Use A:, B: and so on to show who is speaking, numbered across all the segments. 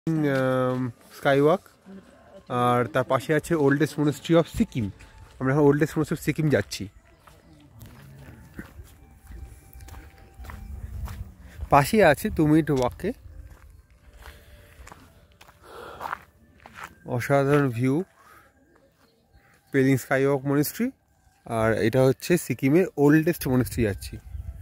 A: Skywalk আর তার পাশে আছে ওল্ডেস্ট মনেস্ট্রি অফ সিকিম। আমরা এখন ওল্ডেস্ট মনেস্ট্রি অফ সিকিম যাচ্ছি। পাশে আছে 2 মিনিট ওয়াকে। অসাধারণ ভিউ, পেলিং স্কাইওয়াক মনেস্ট্রি, আর এটা হচ্ছে সিকিমের ওল্ডেস্ট মনেস্ট্রি যাচ্ছি।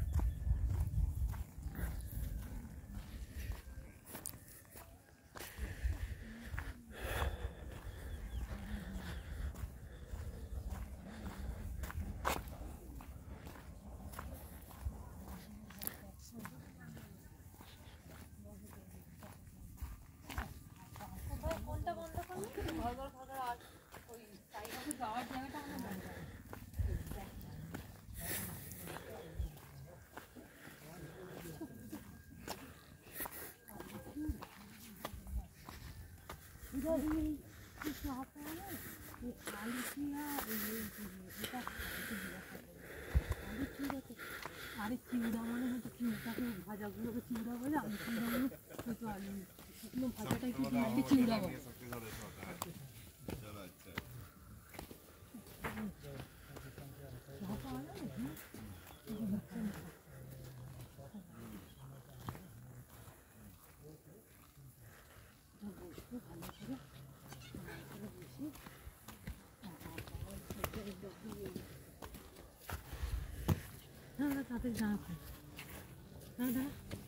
B: আরে চিউড়া মানে হয়তো চিউড়াকে ভাজাগুলোকে চিউড়া বলে, আমি চিউড়া মানে হয়তো আলু শুকনো ভাজাটাকে চিউড়া বলে। তাদের জানা দাদা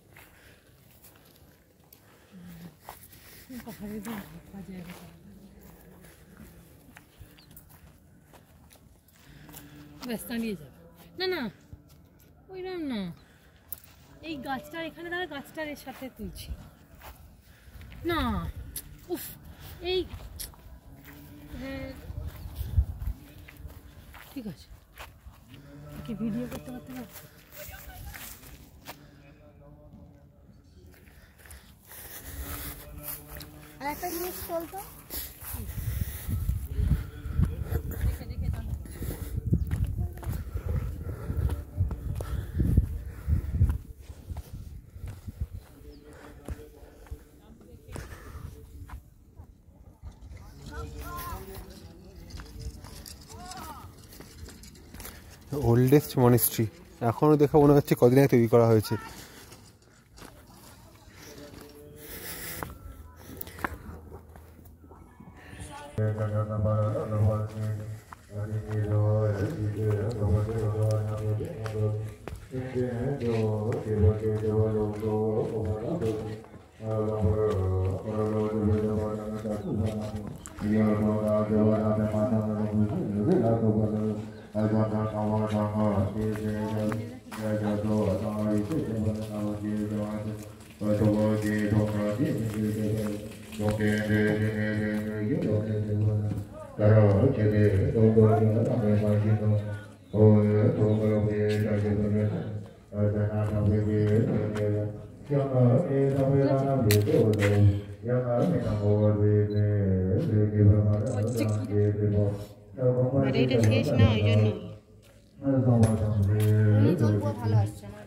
B: পাহাড়ের জায়গা ব্যাস দাঁড়িয়ে যাবে না, না ওইরকম না, এই গাছটার এখানে দাঁড়া, গাছটার এর সাথে তুলছি না। উফ, এই ঠিক আছে, কি ভিডিও করতে করতে না আর একটা জিনিস চলতো
A: ওল্ডেস্ট মনেস্ট্রি এখনও দেখা মনে হচ্ছে কদিন আগে তৈরি করা হয়েছে।
B: এটা শেষ না, ওই জন্য ভালো আসছে না।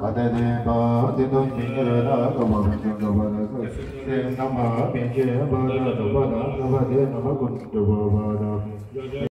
C: Adede